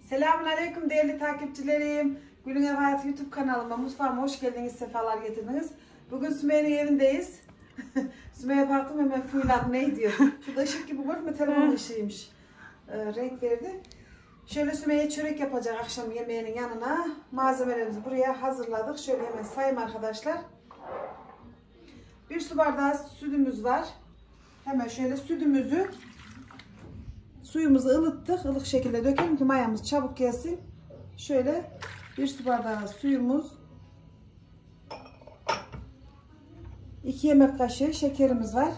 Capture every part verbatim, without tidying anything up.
Selamünaleyküm değerli takipçilerim. Gülün Ev Hayatı YouTube kanalıma, mutfağıma hoş geldiniz, sefalar getirdiniz. Bugün Sümeyye'nin evindeyiz. Sümeyye baktım hemen fırladı, ne diyor? Şurada ışık gibi görme, telefon ışığıymış. Ee, renk verdi. Şöyle Sümeyye çörek yapacak akşam yemeğinin yanına. Malzemelerimizi buraya hazırladık. Şöyle hemen sayayım arkadaşlar. Bir su bardağı sütümüz var. Hemen şöyle sütümüzü, suyumuzu ılıttık. ılık şekilde dökelim ki mayamız çabuk gelsin. Şöyle bir su bardağı suyumuz. iki yemek kaşığı şekerimiz var.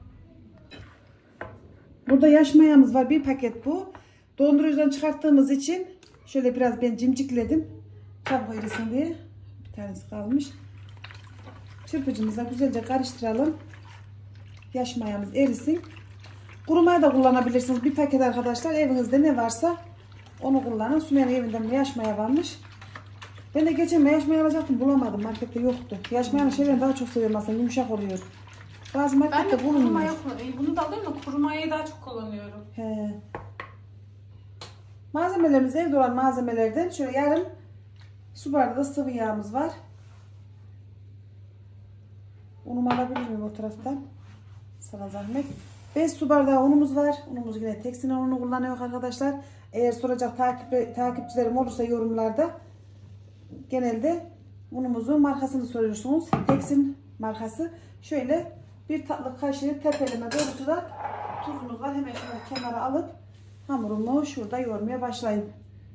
Burada yaş mayamız var. Bir paket bu. Dondurucudan çıkarttığımız için şöyle biraz ben cimcikledim. Çabuk erisin diye. Bir tanesi kalmış. Çırpıcımızla güzelce karıştıralım. Yaş mayamız erisin. Kuru maya da kullanabilirsiniz. Bir paket arkadaşlar, evinizde ne varsa onu kullanın. Sümeyye'nin evinden yaş maya varmış. Ben de geçen yaş maya alacaktım, bulamadım. Markette yoktu. Yaş mayanın şeylerini daha çok seviyorum aslında. Yumuşak oluyor. Bazı markette bulunmuyor. Ben de kuru maya kullanıyorum. Bunu da alıyorum da kuru mayayı daha çok kullanıyorum. He. Malzemelerimiz evde olan malzemelerden şöyle yarım su bardağı sıvı yağımız var. Unumu alabilir miyim o taraftan? Sana zahmet. beş su bardağı unumuz var. Unumuz yine Teksin ununu kullanıyor arkadaşlar. Eğer soracak takip, takipçilerim olursa yorumlarda genelde unumuzun markasını soruyorsunuz. Teksin markası. Şöyle bir tatlı kaşığı tepeleme dolusu da tuzumuz var. Hemen şöyle kenara alıp hamurumu şurada yoğurmaya başlayayım.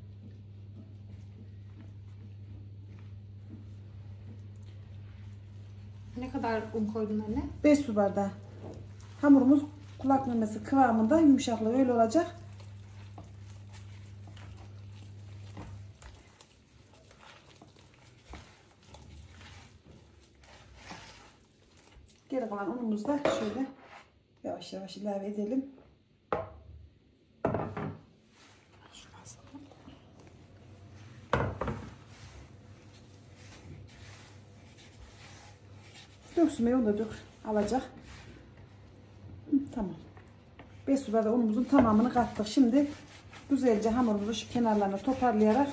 Ne kadar un koydun anne? beş su bardağı. Hamurumuz kulak memesi kıvamında, yumuşaklığı öyle olacak. Geri kalan unumuzu da şöyle yavaş yavaş ilave edelim. Döksün, onu da dök, alacak. Hı, tamam. beş su bardağı unumuzun tamamını kattık. Şimdi güzelce hamurumuzu şu kenarlarına toparlayarak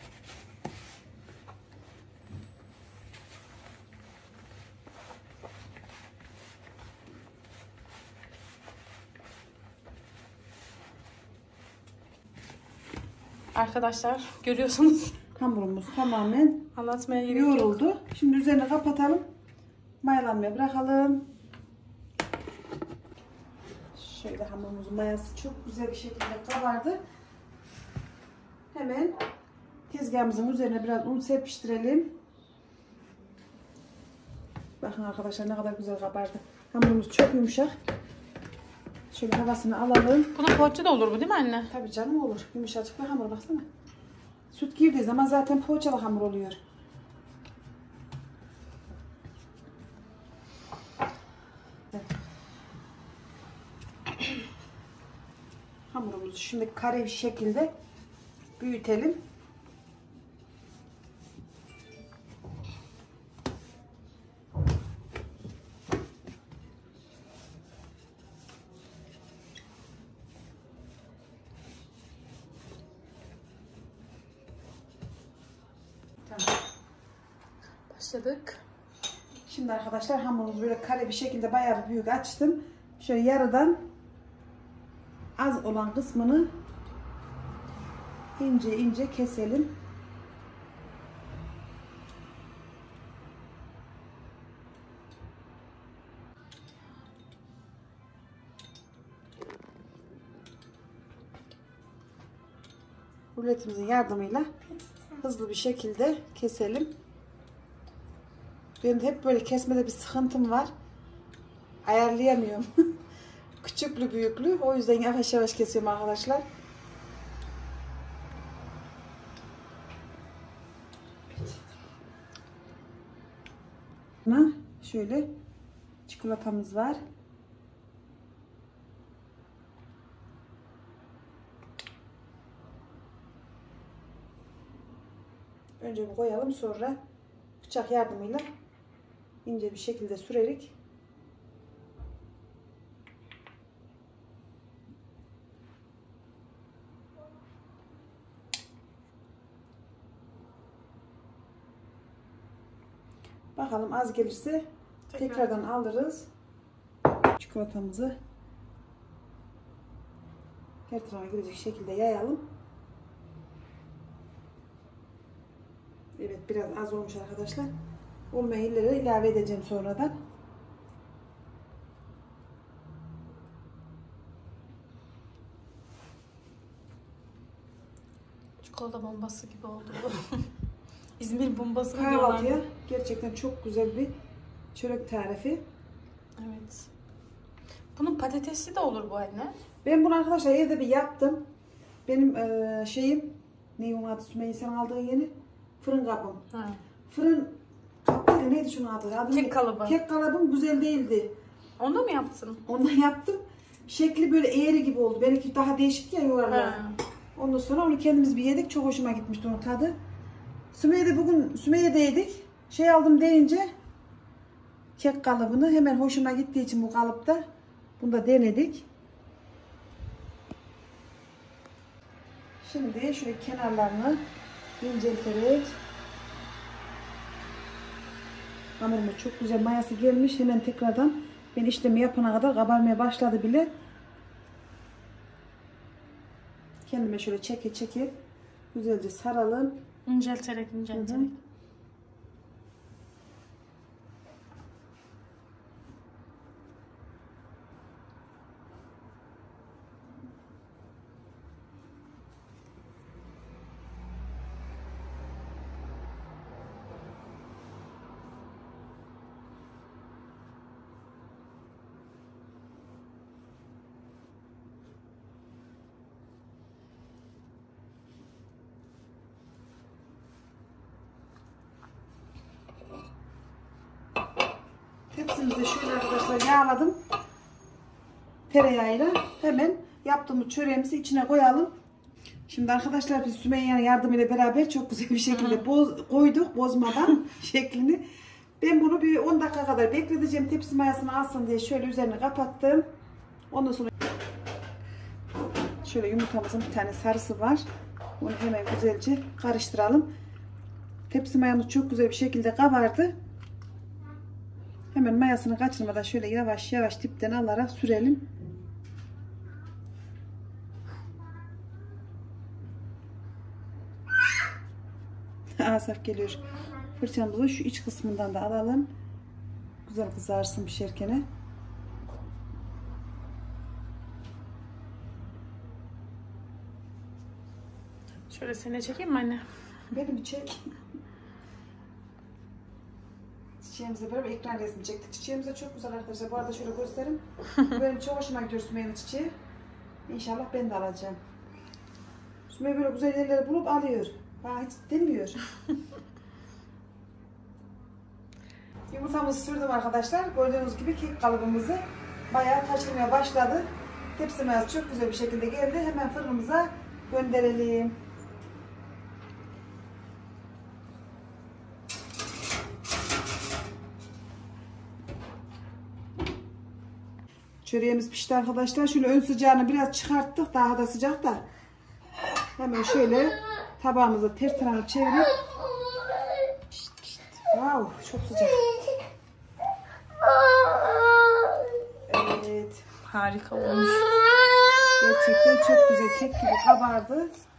arkadaşlar görüyorsunuz. Hamurumuz tamamen anlatmaya gerek yok. yoğruldu. Şimdi üzerine kapatalım. Mayalanmaya bırakalım. Şöyle hamurumuzun mayası çok güzel bir şekilde kabardı. Hemen tezgahımızın üzerine biraz un serpiştirelim. Bakın arkadaşlar ne kadar güzel kabardı. Hamurumuz çok yumuşak. Şöyle havasını alalım. Buna poğaça da olur bu değil mi anne? Tabii canım olur. Yumuşacık bir hamur, baksana. Süt girdiği zaman zaten poğaçalı hamur oluyor. Hamurumuzu şimdi kare bir şekilde büyütelim. Tamam. Başladık. Şimdi arkadaşlar hamurumuzu böyle kare bir şekilde bayağı bir büyük açtım. Şöyle yarıdan az olan kısmını ince ince keselim. Ruletimizin yardımıyla hızlı bir şekilde keselim. Benim de hep böyle kesmede bir sıkıntım var. Ayarlayamıyorum. Küçüklü büyüklü. O yüzden yavaş yavaş kesiyorum arkadaşlar. Şöyle çikolatamız var. Önce bir koyalım, sonra bıçak yardımıyla ince bir şekilde sürerek bakalım, az gelirse Tekrar. tekrardan alırız. Çikolatamızı her tarafa girecek şekilde yayalım. Evet, biraz az olmuş arkadaşlar. Olmayan yerlere ilave edeceğim sonradan. Çikolata bombası gibi oldu bu. İzmir bombası mı Kahvaltıya diyorlar? gerçekten çok güzel bir çörek tarifi. Evet. Bunun patatesli de olur bu anne. Ben bunu arkadaşlar evde bir yaptım. Benim eee, şeyim, ne onun adı, Sümeyye sen aldığın yeni fırın kabım. Ha. Fırın kapıydı, neydi şunun adı? Adı Kek ne? kalıbı. Kek kalıbım güzel değildi. Onda mı yaptın? Ondan yaptım. Şekli böyle eğri gibi oldu. Benimki daha değişik ya yuvarlak. Ha. Ondan sonra onu kendimiz bir yedik. Çok hoşuma gitmişti onun tadı. Sümeyye'de bugün Sümeyye'de yedik. Şey aldım deyince kek kalıbını hemen hoşuma gittiği için bu kalıpta bunu da denedik. Şimdi şöyle kenarlarını incelterek hamurumuz çok güzel mayası gelmiş. Hemen tekrardan ben işlemi yapana kadar kabarmaya başladı bile. Kendime şöyle çeke çeke güzelce saralım. İncelterek incelterek. Hı hı. Tepsimizi şöyle arkadaşlar yağladım. Tereyağıyla hemen yaptığımız çöreğimizi içine koyalım. Şimdi arkadaşlar biz Sümeyye'nin yardımıyla beraber çok güzel bir şekilde boz, koyduk bozmadan şeklini. Ben bunu bir on dakika kadar bekleteceğim. Tepsi mayasını alsın diye şöyle üzerini kapattım. Ondan sonra şöyle yumurtamızın bir tane sarısı var. Onu hemen güzelce karıştıralım. Tepsi mayamız çok güzel bir şekilde kabardı. Hemen mayasını kaçırmadan şöyle yavaş yavaş dipten alarak sürelim. Asaf geliyor. Fırçamızı şu iç kısmından da alalım. Güzel kızarsın pişerken. Şöyle seni çekeyim mi anne? Benim bir çek. Çiçeğimize beraber ekran resmi çektik. Çiçeğimiz de çok güzel arkadaşlar. Bu arada şöyle göstereyim. Benim çok hoşuma gidiyor Sümeyye'nin çiçeği. İnşallah ben de alacağım. Sümeyye böyle güzel yerleri bulup alıyor. Bana hiç demiyor. Yumurtamızı sürdüm arkadaşlar. Gördüğünüz gibi kek kalıbımızı bayağı taşırmaya başladı. Tepsimiz çok güzel bir şekilde geldi. Hemen fırınımıza gönderelim. Çöreğimiz pişti arkadaşlar. Şöyle ön sıcağını biraz çıkarttık. Daha da sıcak da. Hemen şöyle tabağımıza ters tarafını çevirip. Wow, çok sıcak. Evet. Harika olmuş. Gerçekten çok güzel kek gibi kabardı.